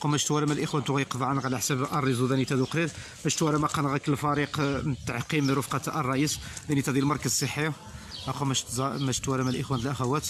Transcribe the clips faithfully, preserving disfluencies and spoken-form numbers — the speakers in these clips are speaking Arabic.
باش تورا الاخوان تو غيقضى على حساب الريزو ذاني تادو قرير باش تورا ما كان غيك الفريق التعقيم رفقه الرئيس ذاني تادي المركز الصحي اخو باش باش تورا الاخوان الاخوات.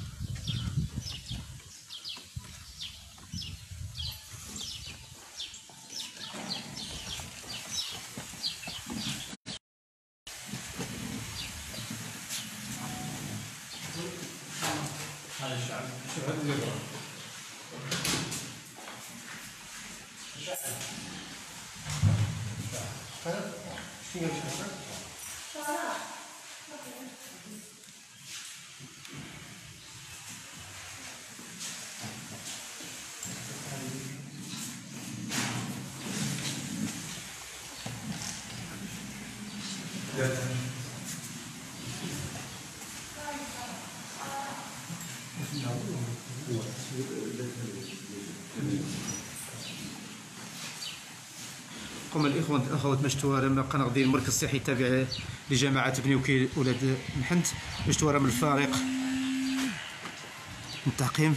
قم الاخوان الاخوات مشتوى ما قناغدي المركز الصحي التابع لجماعه بني وكيل ولاد محنت مشتوى من الفريق التعقيم.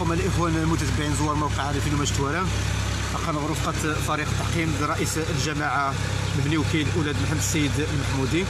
اخوما الاخوان المتتبعين زوار موقع عارفين مشتوره، كنغ رفقه فريق التحكيم برئيس الجماعه بني وكيل اولاد محمد السيد المحمودي.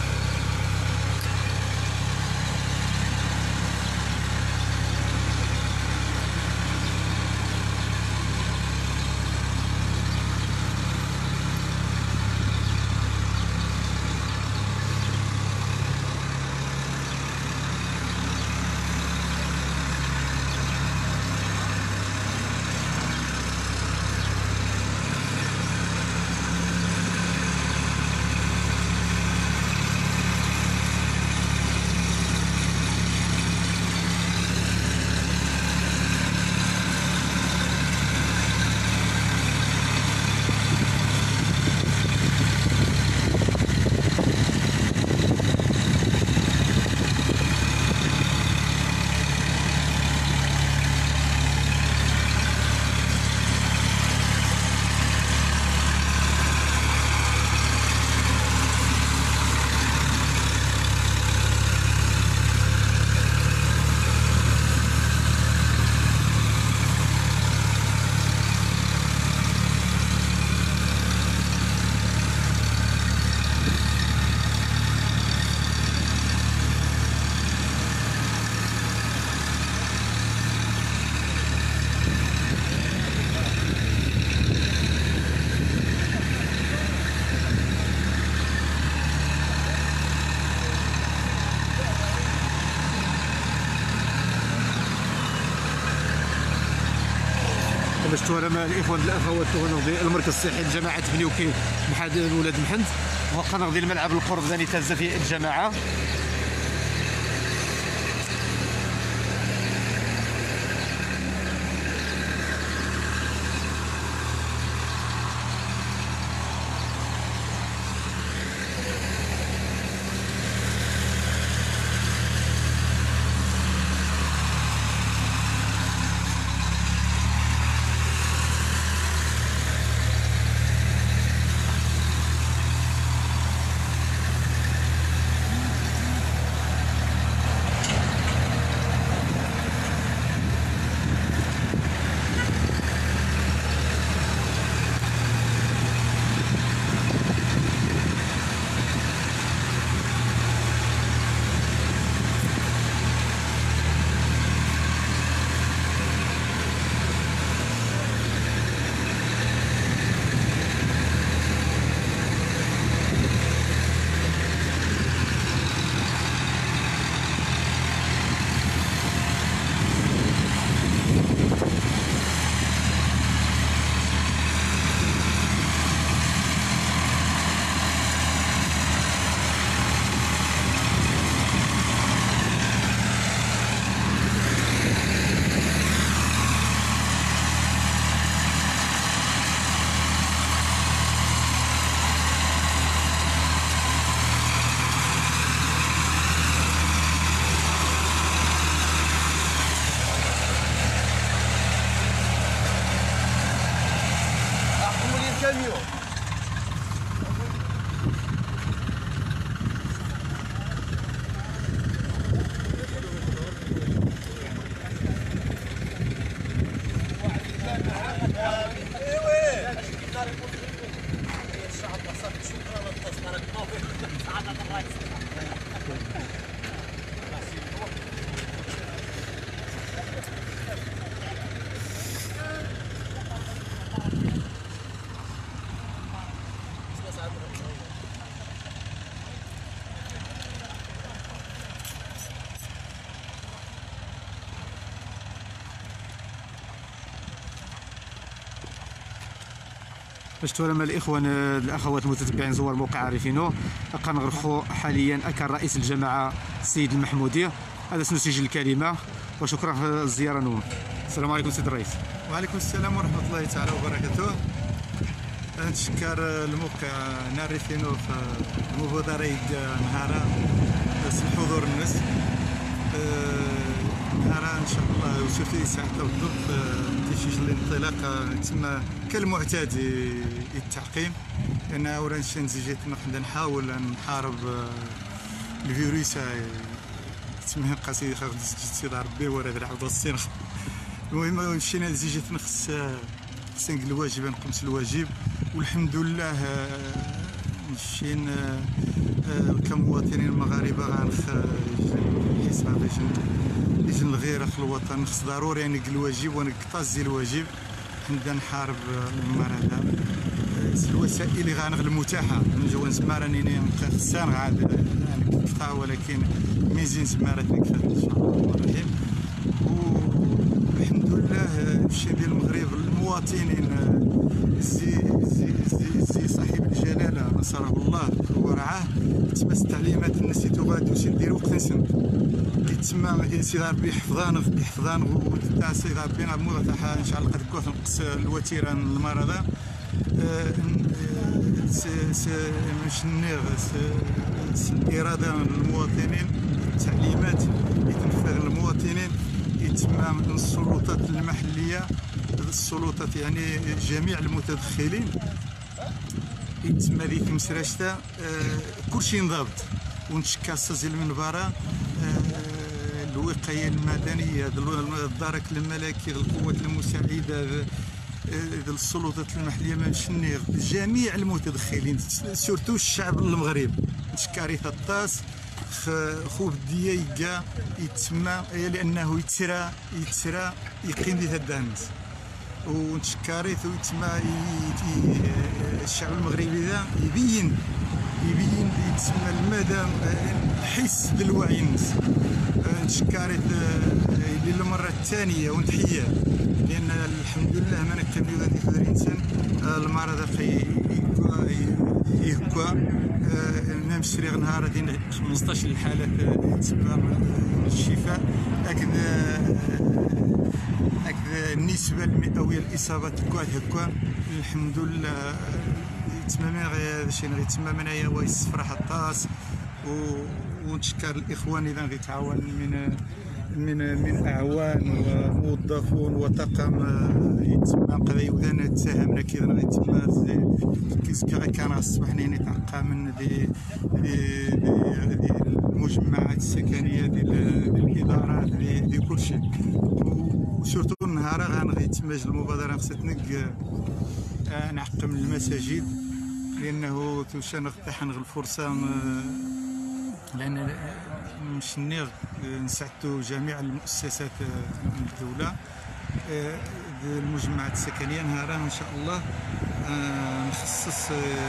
مشتوره مع الاخوان الاخوات ونغضي المركز الصحي لجماعه بني وكيل محاد ولاد محمد، وكنغضي الملعب القرب ثاني تهز فيه الجماعه. مشتوره مع الاخوان الاخوات المتتبعين زوار موقع عارفينو، كنغرفو حاليا اكا رئيس الجماعه السيد المحمودي. هذا سنسجل الكلمه وشكرا على الزياره نوم. السلام عليكم سيد الرئيس. وعليكم السلام ورحمه الله تعالى وبركاته. نشكر الموقع نعرفينو في المبادره نهارا الحضور الناس نهارا ان شاء الله وشوفي ساعه الضبط تيجي الانطلاق تما كالمعتاد التعقيم، لان اولا جيت نقدر نحاول نحارب الفيروس تسمى قصيده خاص ربي ورا العبد الصين المهم مشينا لزيجتنا خص خص نقول الواجب نقمت الواجب والحمد لله. مشينا كمواطنين المغاربه غنخ الحساب باش باش نغير اخ الوطن خص ضروري نقل الواجب ونقطازي الواجب حنا نحارب المرض هذا. الوسائل اللي غنغل المتاحه من جوا نسمى راني خصان عاد نقطع ولكن ميزين سما راه نكفى ان شاء الله الرحمن الرحيم. والحمد لله الشيء ديال المغرب المواطنين زي زي زي, زي صاحب الجلاله نصره الله ورعاه تما التعليمات الناس تغادو سيدير وقت نسن يتسمى سي ربي يحفظان يحفظان وتا سي ربي نعمو تاع ان شاء الله قد كوث نقص الوتيره المرضى سي سي مش نيغ الاراده المواطنين التعليمات يتنفذ المواطنين يتم السلطات المحليه السلطات يعني جميع المتدخلين يتم هذيك مسراشتا كلشي ينضبط ونتشكاسز المنبره الوقايه المدنيه الدرك الملكي القوات المساعده السلطات المحليه ماشي جميع المتدخلين سورتو الشعب المغرب تشكاري الطاس خو بديا يتسمى لانه يتسرى يتسرى يقيم دي الدانس ونتشكاريت ويتسمى الشعب المغربي ذا يبين يبين يتسمى المدى الحس ديال الوعي الناس. نتشكاريت للمره الثانيه ونتحيه لان الحمد لله ما نكتب هذيك الانسان المرض يهكوا ميم سريغ نهار دين خمسطاش الحالات تسمى الشفاء اكد اكد النسبه المئويه الاصابات كواد هكا الحمد لله تماما غير شي غير تماما هي وايس فرح الطاس ونشكر الاخوان اذا غيتعاون من من من اعوان وموظفون وطاقم يتم قضايا وذان تساهمنا كذا غيتم كيسكا كان الصباح نيني تعقى من دي دي المجمعات السكنيه ديال الادارات دي كلشي وسورتو النهار غنغيتماج المبادره خصها تنق نعقم المساجد لانه توشان غتحنغ الفرصه لان مشني نساعدوا جميع المؤسسات الدوله المجمعات السكنيه نهارا ان شاء الله نخصص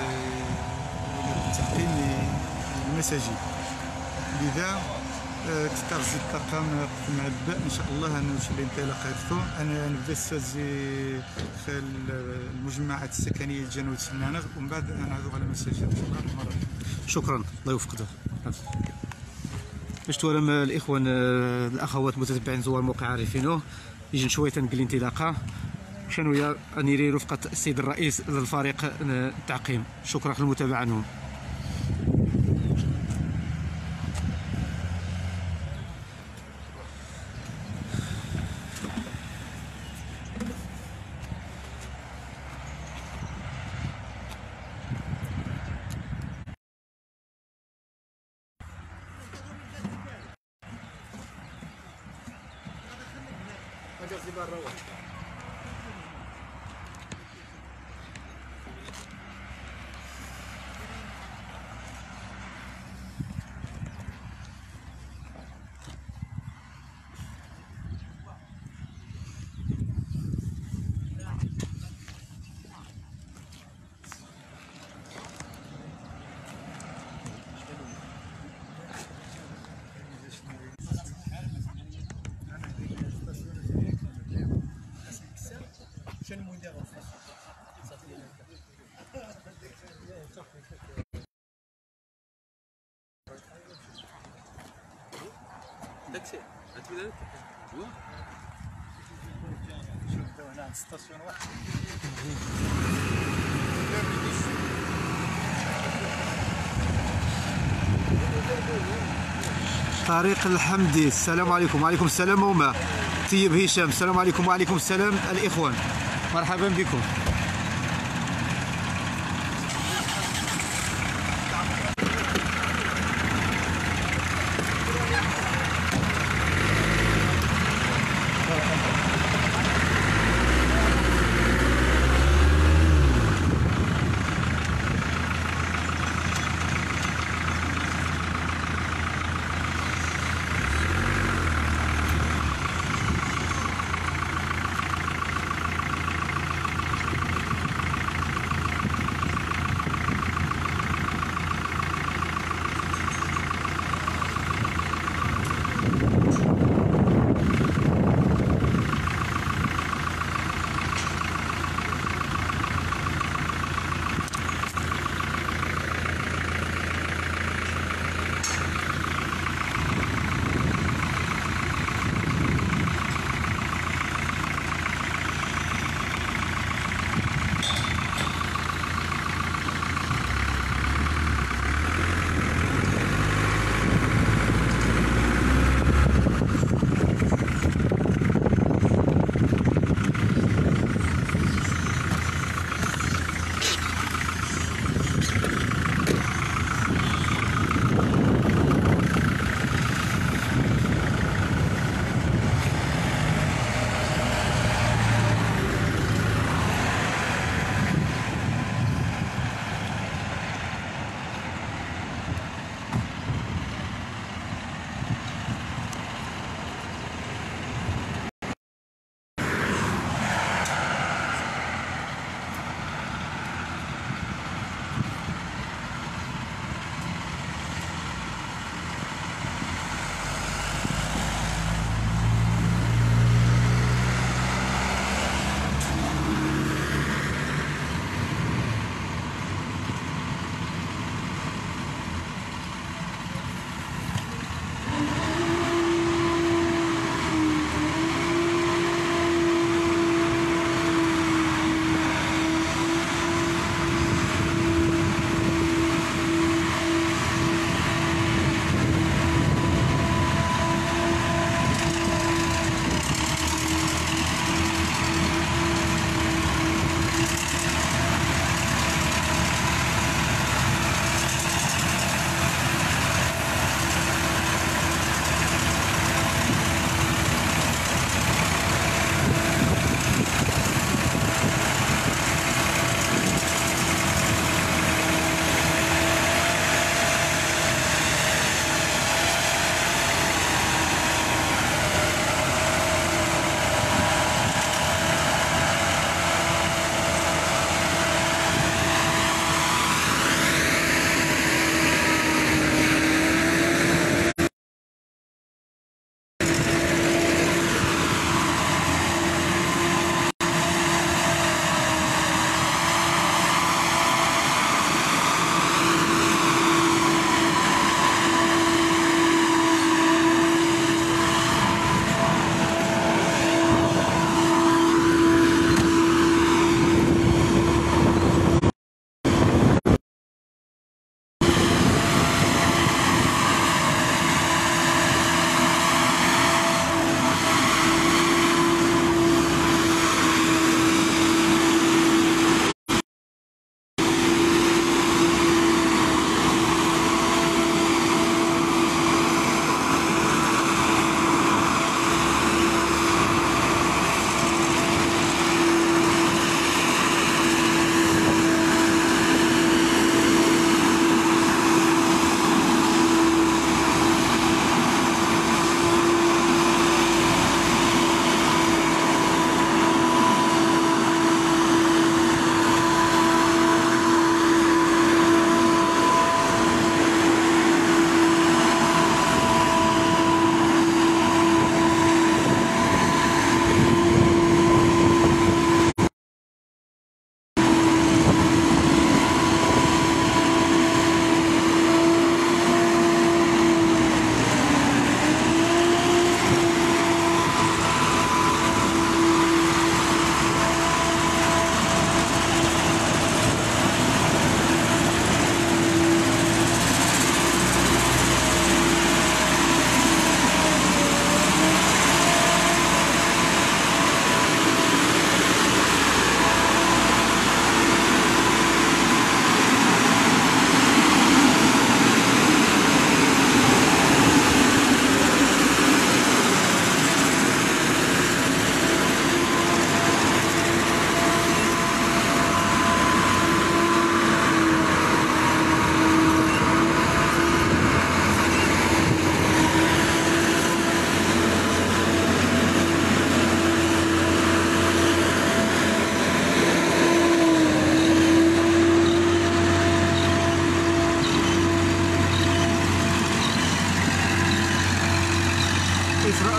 تعقيم المساجد لذا تتغذي الطاقم معبأ ان شاء الله انا واش اللي انطلاقاتو انا نبدا زي المجمعات السكنيه الجنوب سنانغ ومن بعد نعودوا على المساجد ان شاء الله مره. شكرا الله يوفقك. باش تورم الاخوان الاخوات متتبعين زوار موقع عارفينه يجي شويه تنقل انطلاقه شنو هي انيري رفقه السيد الرئيس للفريق التعقيم. شكرا للمتابعه عنهم. داكشي عرفتي ذلك هو نبداو هنا عند ستاسيون واحد طريق الحمدي. السلام عليكم. وعليكم السلام وما طيب هشام. السلام عليكم. وعليكم السلام الاخوان، مرحبا بكم.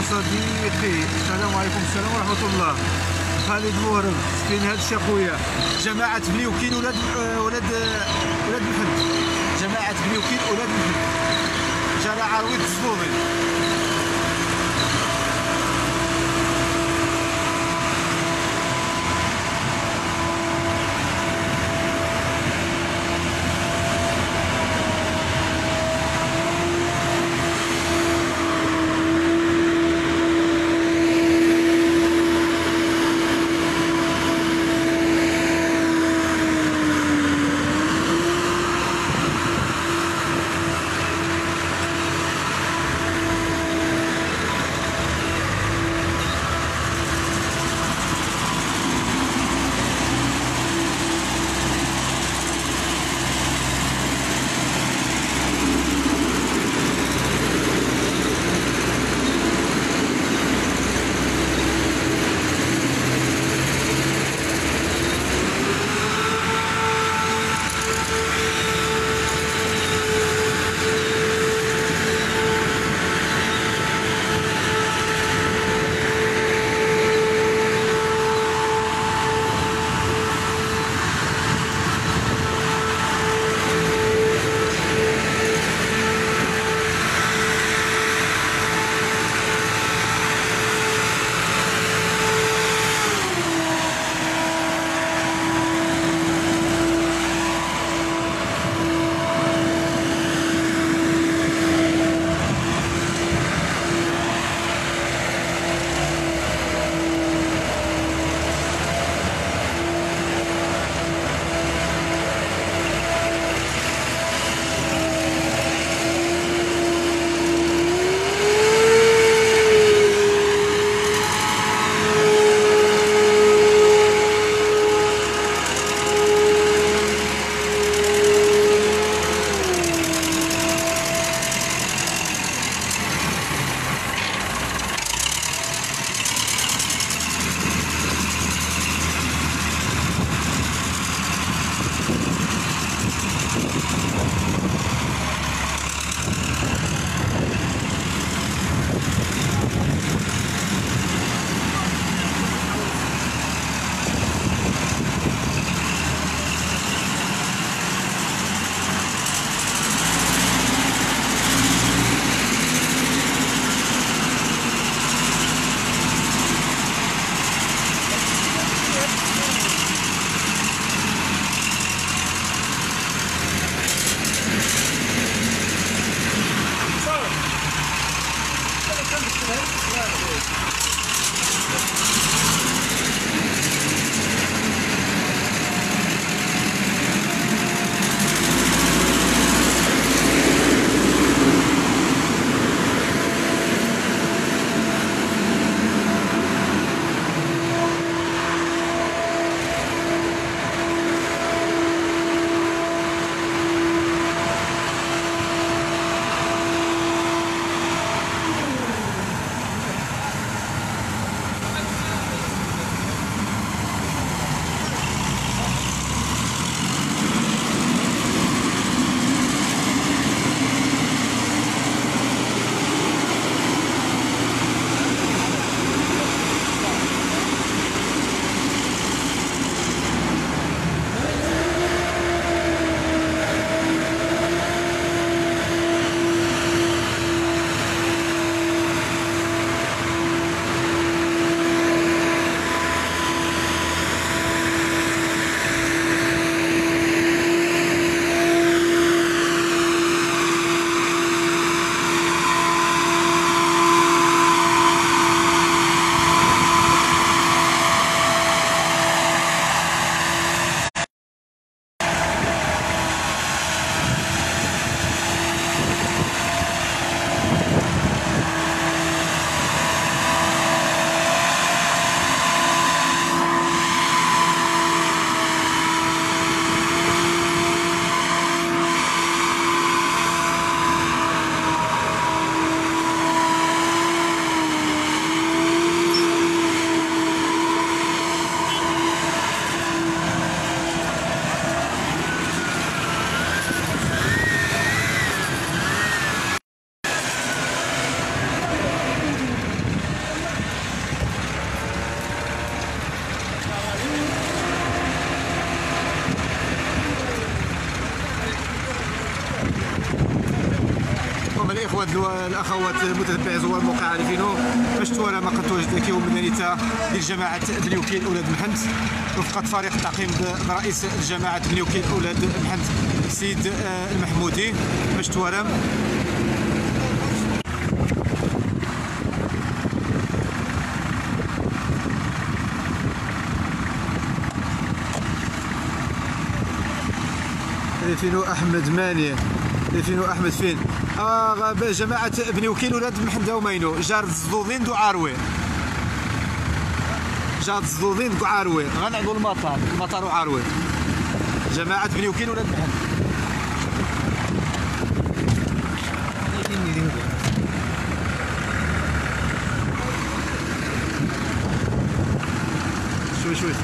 صديقي. السلام عليكم. السلام ورحمة الله. خالد مهرب فين هاد الشيء خويا؟ جماعة بني وكيل ولاد ولاد ولاد الفد. جماعة بني وكيل ولاد الفد. شارع عرويض الصفوفي. الاخوات الاخوات المتتبعين زوار موقع عارفينو باش توالى ما قد تواجد كيوم مدنيته لجماعه بني وكيل اولاد محنت رفقه فريق التعقيم برئيس جماعه بني وكيل اولاد محنت سيد المحمودي باش توالى. فينو احمد ماني فينو احمد فين آه جماعه بني وكيل ولاد محمد ومينو جار الزدودين دو عاروي جار الزدودين دو عاروي غنعدو المطار المطار وعاروي جماعه بني وكيل ولاد محمد. شوي شوي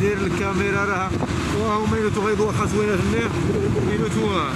داير الكاميرا راه واه هما ينوتو غيضوا واخا زوينه في النير ينوتو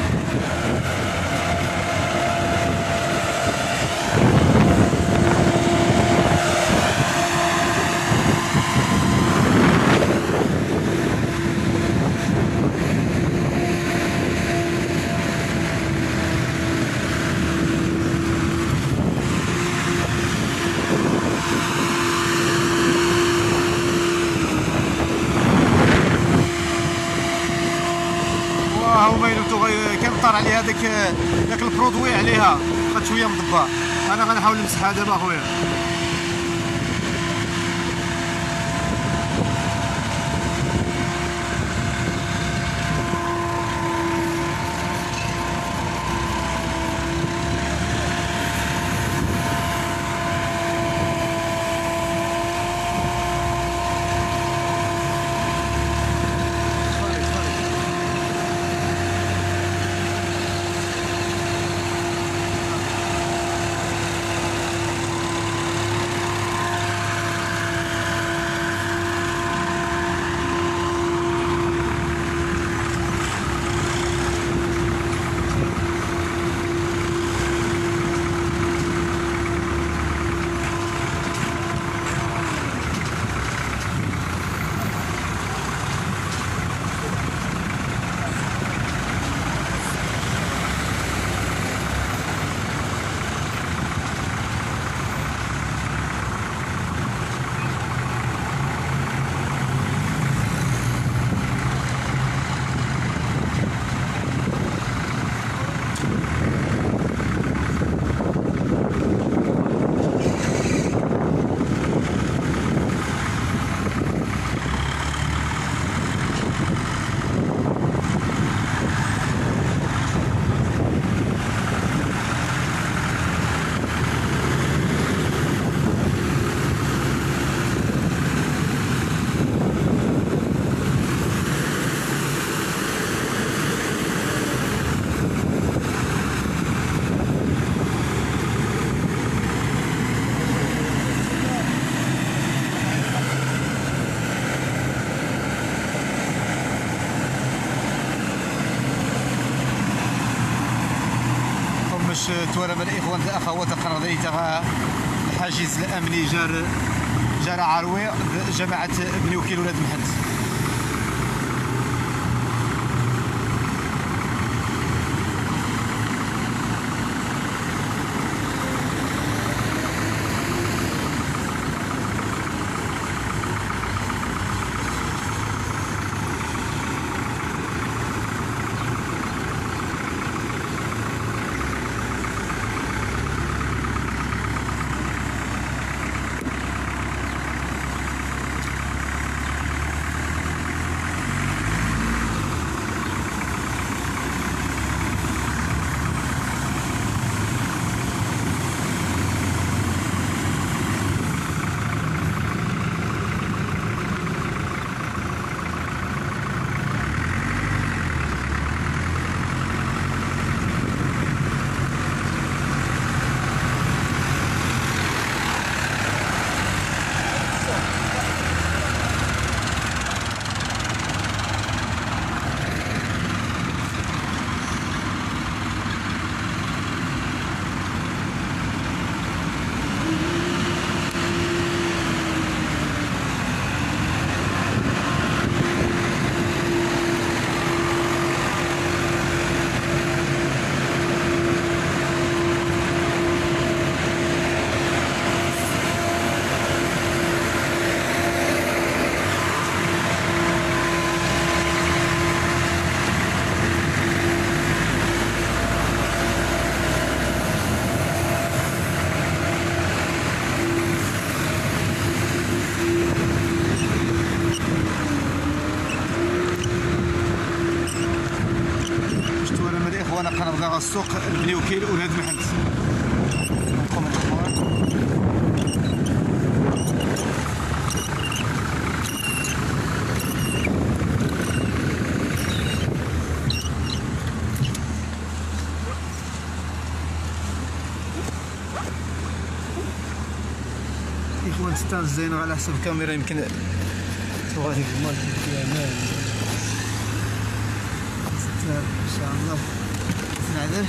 هما ينوتو كيمطر عليها داك داك البرودوي عليها بقات شويه مضبه. انا غنحاول نمسحها دابا اخويا. توارم الاخوان الاخوات القناضي تاع الحاجز الامني جار جار عروي جماعه بني وكيل ولاد محمد. قناه السوق بني وكيل ولاد محمد. اخوان ستان زينه على حسب الكاميرا يمكن نشوفوا هذيك الماركت في امان ان شاء الله نعدل.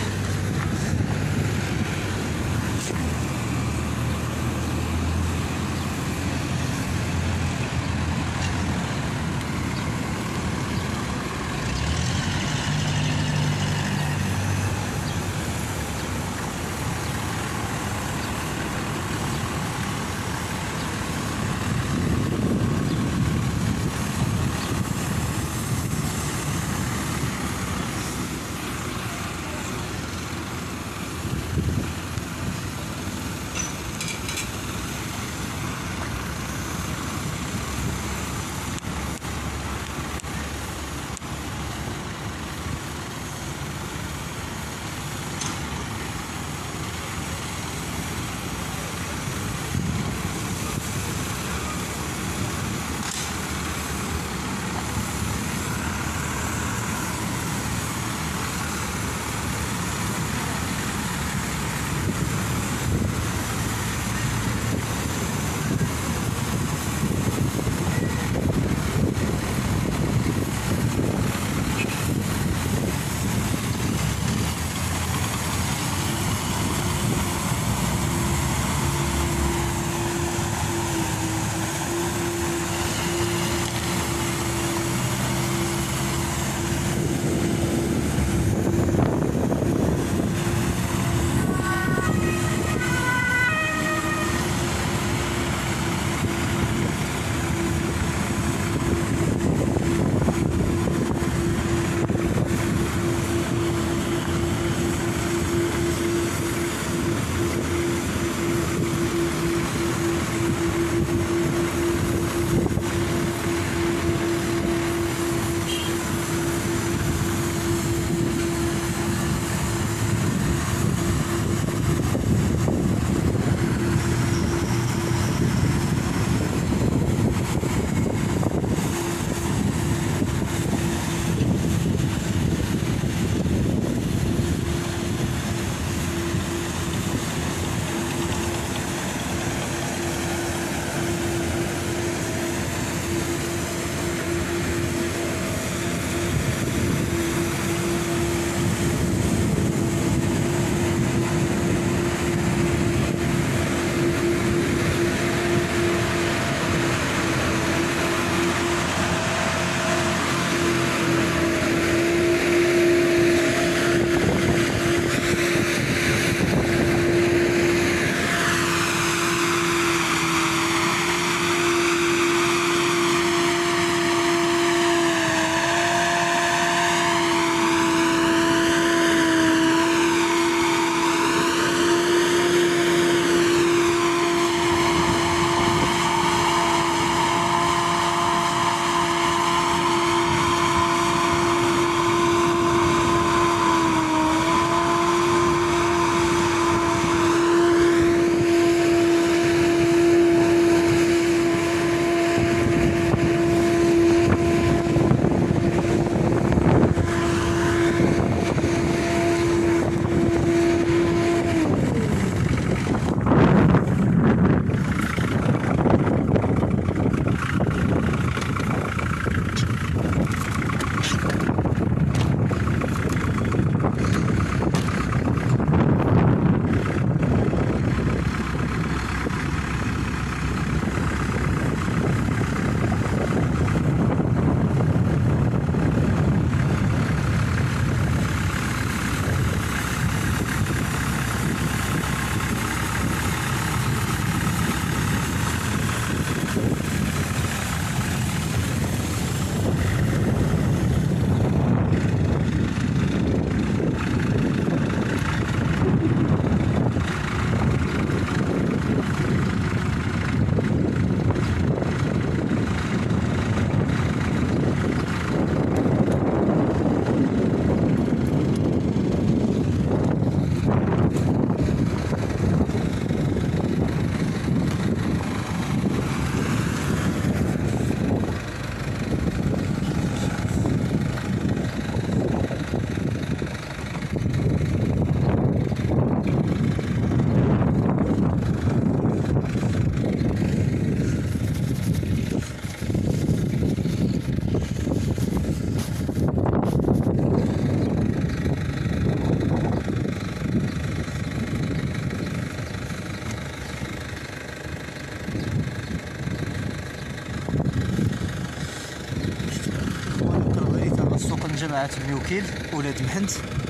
جماعة الميوكيل ولاد محنت